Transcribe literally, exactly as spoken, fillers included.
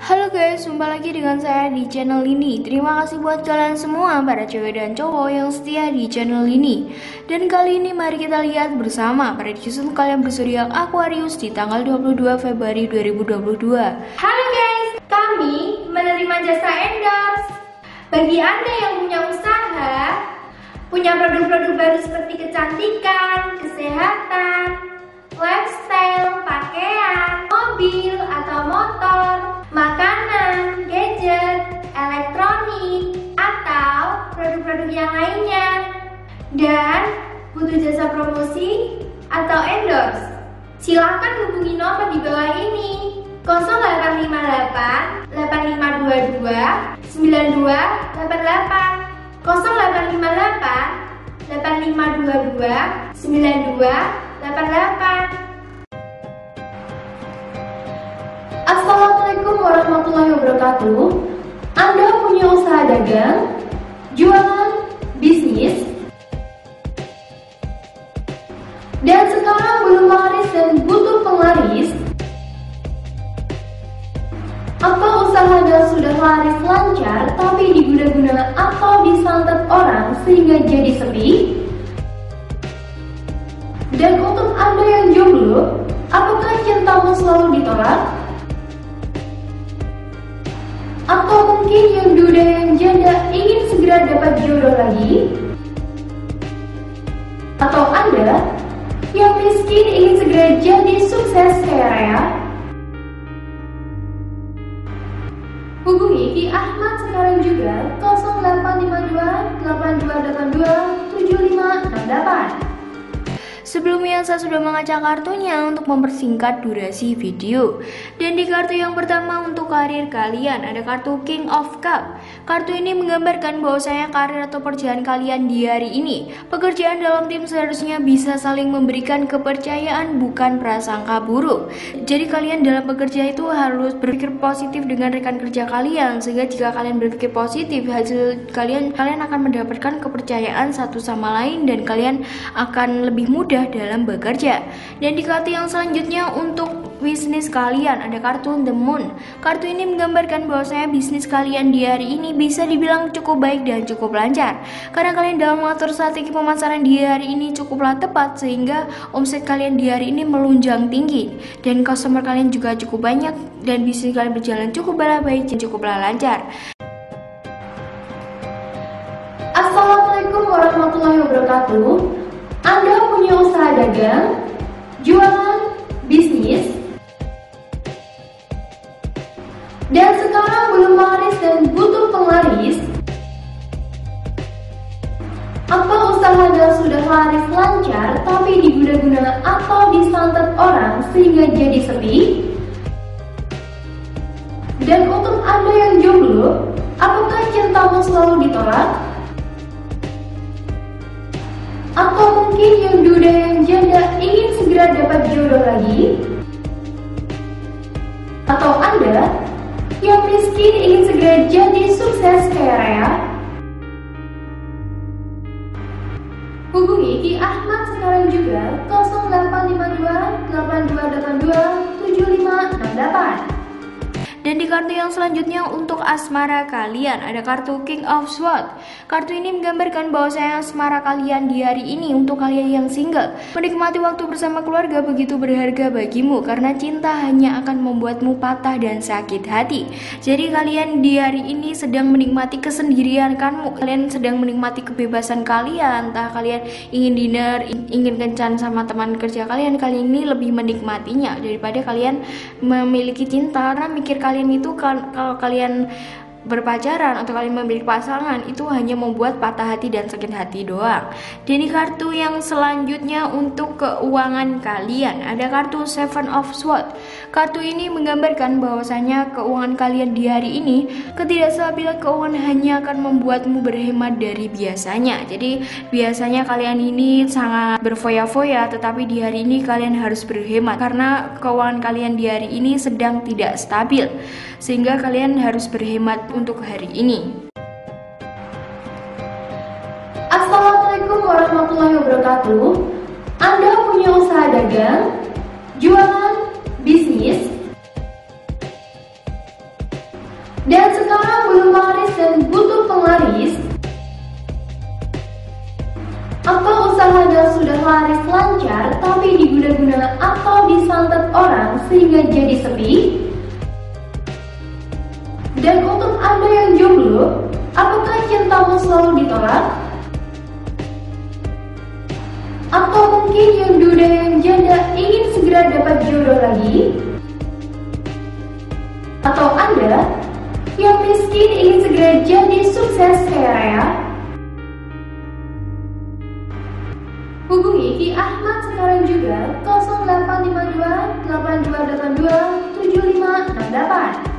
Halo guys, jumpa lagi dengan saya di channel ini. Terima kasih buat kalian semua para cewek dan cowok yang setia di channel ini. Dan kali ini mari kita lihat bersama prediksi untuk kalian berzodiak Aquarius di tanggal dua puluh dua Februari dua ribu dua puluh dua. Halo guys, kami menerima jasa endorse. Bagi Anda yang punya usaha, punya produk-produk baru seperti kecantikan, kesehatan, lifestyle, pakaian, mobil atau motor, makanan, gadget, elektronik, atau produk-produk yang lainnya, dan butuh jasa promosi atau endorse, silakan hubungi nomor di bawah ini nol delapan lima delapan delapan lima dua dua sembilan dua delapan delapan nol delapan lima delapan delapan lima dua dua sembilan dua delapan delapan. Assalamualaikum warahmatullahi wabarakatuh. Anda punya usaha dagang, jualan, bisnis, dan sekarang belum laris dan butuh penglaris? Atau usaha Anda sudah laris lancar tapi diguna-guna atau disantet orang sehingga jadi sepi? Dan untuk Anda yang jomblo, apakah cintamu selalu ditolak? Atau mungkin yang duda yang janda ingin segera dapat jodoh lagi? Atau Anda yang miskin ingin segera jadi sukses kaya raya? Hubungi Ki Ahmad sekarang juga nol delapan lima dua delapan dua delapan dua tujuh lima enam delapan. Sebelumnya saya sudah mengacak kartunya untuk mempersingkat durasi video. Dan di kartu yang pertama untuk karir kalian ada kartu King of Cup. Kartu ini menggambarkan bahwasanya karir atau pekerjaan kalian di hari ini, pekerjaan dalam tim seharusnya bisa saling memberikan kepercayaan bukan prasangka buruk. Jadi kalian dalam bekerja itu harus berpikir positif dengan rekan kerja kalian, sehingga jika kalian berpikir positif, hasil kalian kalian akan mendapatkan kepercayaan satu sama lain dan kalian akan lebih mudah dalam bekerja. Dan di kartu yang selanjutnya untuk bisnis kalian ada kartu The Moon. Kartu ini menggambarkan bahwasanya bisnis kalian di hari ini bisa dibilang cukup baik dan cukup lancar, karena kalian dalam mengatur strategi pemasaran di hari ini cukuplah tepat sehingga omset kalian di hari ini melunjang tinggi dan customer kalian juga cukup banyak dan bisnis kalian berjalan cukuplah baik dan cukuplah lancar. Assalamualaikum warahmatullahi wabarakatuh. Anda punya usaha dagang, jualan, bisnis, dan sekarang belum laris dan butuh penglaris? Atau usaha Anda sudah laris lancar tapi diguna-guna atau disantet orang sehingga jadi sepi? Dan untuk Anda yang jomblo, apakah cintamu selalu ditolak? Atau mungkin yang duda yang janda ingin segera dapat jodoh lagi? Atau Anda yang miskin ingin segera jadi sukses kaya raya? Hubungi Ki Ahmad sekarang juga nol delapan lima dua delapan dua delapan dua tujuh lima enam delapan. Dan di kartu yang selanjutnya untuk asmara kalian ada kartu King of Swords. Kartu ini menggambarkan bahwasanya asmara kalian di hari ini untuk kalian yang single, menikmati waktu bersama keluarga begitu berharga bagimu, karena cinta hanya akan membuatmu patah dan sakit hati. Jadi kalian di hari ini sedang menikmati kesendirian kamu, kalian sedang menikmati kebebasan kalian, entah kalian ingin dinner, ingin kencan sama teman kerja kalian, kalian ini lebih menikmatinya daripada kalian memiliki cinta, karena mikir kalian Kalian itu kalau kalian berpacaran atau kalian memiliki pasangan itu hanya membuat patah hati dan sakit hati doang. Jadi kartu yang selanjutnya untuk keuangan kalian ada kartu Seven of Swords. Kartu ini menggambarkan bahwasanya keuangan kalian di hari ini, ketidakstabilan keuangan hanya akan membuatmu berhemat dari biasanya. Jadi biasanya kalian ini sangat berfoya-foya, tetapi di hari ini kalian harus berhemat karena keuangan kalian di hari ini sedang tidak stabil, sehingga kalian harus berhemat untuk hari ini. Assalamualaikum warahmatullahi wabarakatuh. Anda punya usaha dagang, jualan, bisnis, dan sekarang belum laris dan butuh penglaris, atau usaha yang sudah laris lancar tapi diguna-guna atau disantet orang sehingga jadi sepi. Dan untuk Anda yang jomblo, apakah cintamu selalu ditolak? Atau mungkin yang duda yang janda ingin segera dapat jodoh lagi? Atau Anda yang miskin ingin segera jadi sukses kaya raya? Hubungi Ki Ahmad sekarang juga nol delapan lima dua delapan dua delapan dua tujuh lima enam delapan.